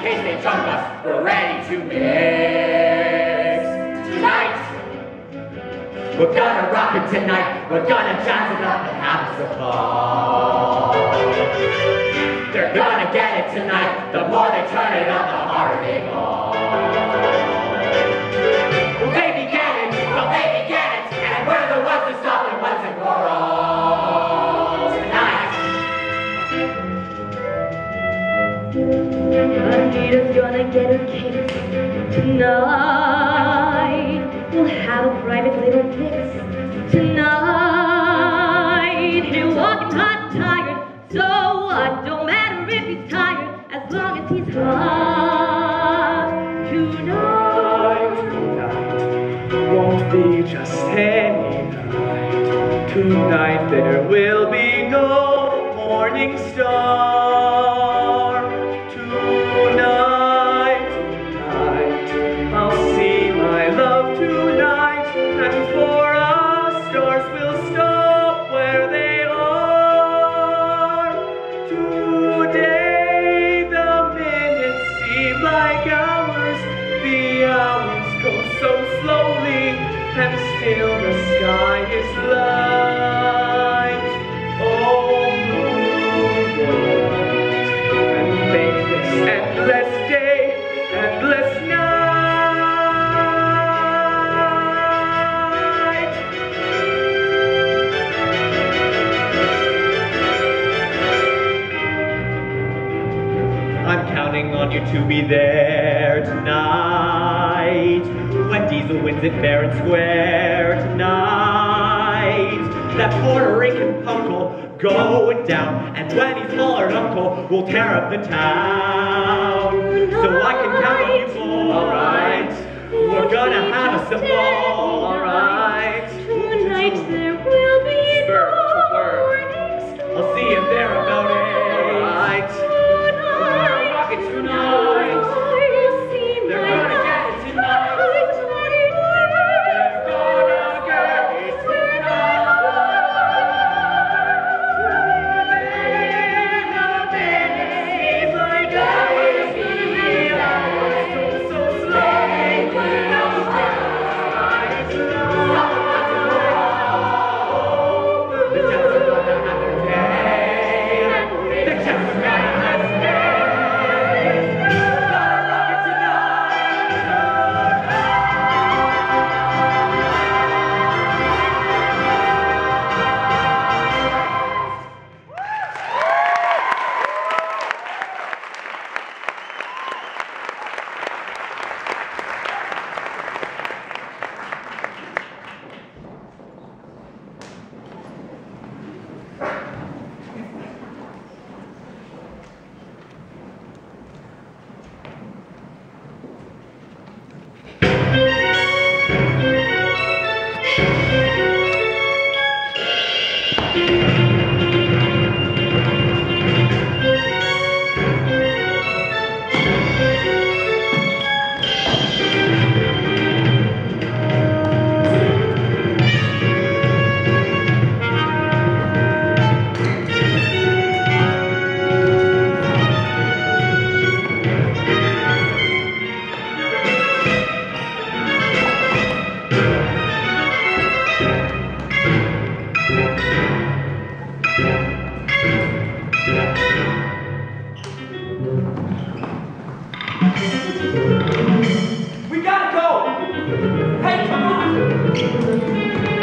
case they drunk us, we're ready to mix. Tonight, we're gonna rock it tonight. We're gonna jazz it up and have us a ball. They're gonna get it tonight. The more they turn it up, the harder they fall. Will they be get it? Will they be get it? And we're the ones that stop and ones that roll tonight. Anita's gonna get her kicks tonight. We'll have a private little fix tonight. He'll walk hot and tired, so what? Don't matter if he's tired, as long as he's hot. Tonight won't be just any night. Tonight there will be no morning star. Tonight, I'll see my love tonight, and for us stars will stop where they are. Today the minutes seem like hours, the hours go so slowly, and still the sky is light. Oh, moon bright, and make this endless day, endless night. I'm counting on you to be there tonight, when Diesel wins it fair and square tonight. That Puerto Rican punk will go down, and when he's hollered uncle, we'll tear up the town. So I can count on you, alright. We're gonna have us a ball, alright. Tonight there will be no morning star. I'll see you there about it, alright. Tonight, Rock it tonight. I'll see They're my gonna get it tonight. They're gonna get it We gotta go! Hey, come on!